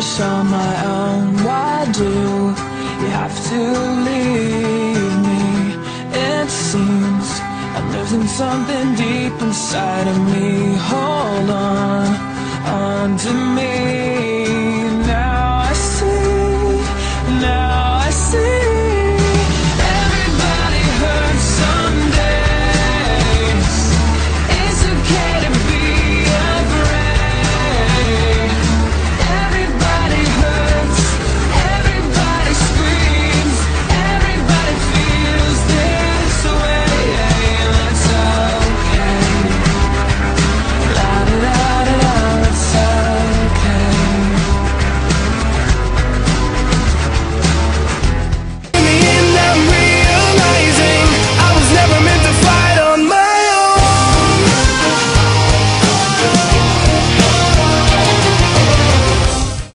push on my own. Why do you have to leave me? It seems I'm losing something deep inside of me. Hold on to me.